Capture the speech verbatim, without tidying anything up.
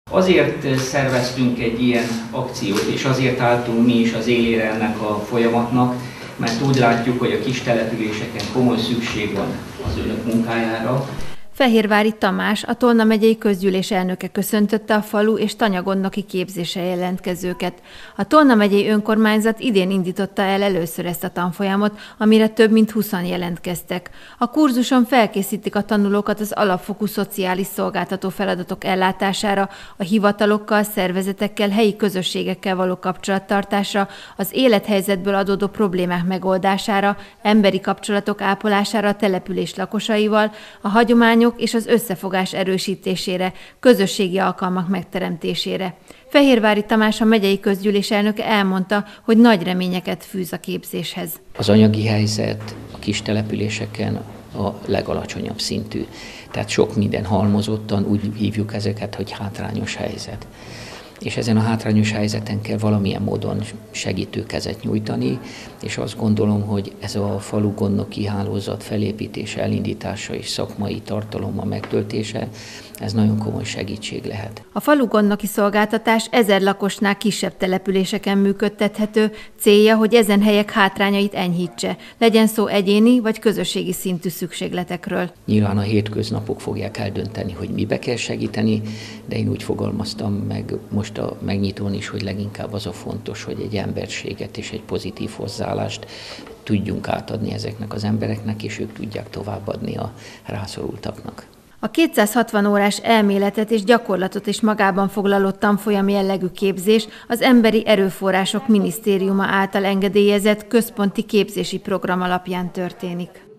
Azért szerveztünk egy ilyen akciót, és azért álltunk mi is az élére ennek a folyamatnak, mert úgy látjuk, hogy a kis településeken komoly szükség van az önök munkájára. Fehérvári Tamás, a Tolna megyei közgyűlés elnöke köszöntötte a falu és tanyagonnoki képzésre jelentkezőket. A Tolna megyei önkormányzat idén indította el először ezt a tanfolyamot, amire több mint húszan jelentkeztek. A kurzuson felkészítik a tanulókat az alapfokú szociális szolgáltató feladatok ellátására, a hivatalokkal, szervezetekkel, helyi közösségekkel való kapcsolattartásra, az élethelyzetből adódó problémák megoldására, emberi kapcsolatok ápolására a település lakosaival, a hagyományok és az összefogás erősítésére, közösségi alkalmak megteremtésére. Fehérvári Tamás, a megyei közgyűlés elnöke elmondta, hogy nagy reményeket fűz a képzéshez. Az anyagi helyzet a kis településeken a legalacsonyabb szintű. Tehát sok minden halmozottan, úgy hívjuk ezeket, hogy hátrányos helyzet. És ezen a hátrányos helyzeten kell valamilyen módon segítő kezet nyújtani, és azt gondolom, hogy ez a falu gondnoki hálózat felépítése, elindítása és szakmai tartalommal megtöltése, ez nagyon komoly segítség lehet. A falu gondnoki szolgáltatás ezer lakosnál kisebb településeken működtethető, célja, hogy ezen helyek hátrányait enyhítse, legyen szó egyéni vagy közösségi szintű szükségletekről. Nyilván a hétköznapok fogják eldönteni, hogy mibe kell segíteni, de én úgy fogalmaztam meg most a megnyitón is, hogy leginkább az a fontos, hogy egy emberséget és egy pozitív hozzáállást tudjunk átadni ezeknek az embereknek, és ők tudják továbbadni a rászorultaknak. A kétszázhatvan órás elméletet és gyakorlatot is magában foglaló tanfolyam jellegű képzés az Emberi Erőforrások Minisztériuma által engedélyezett központi képzési program alapján történik.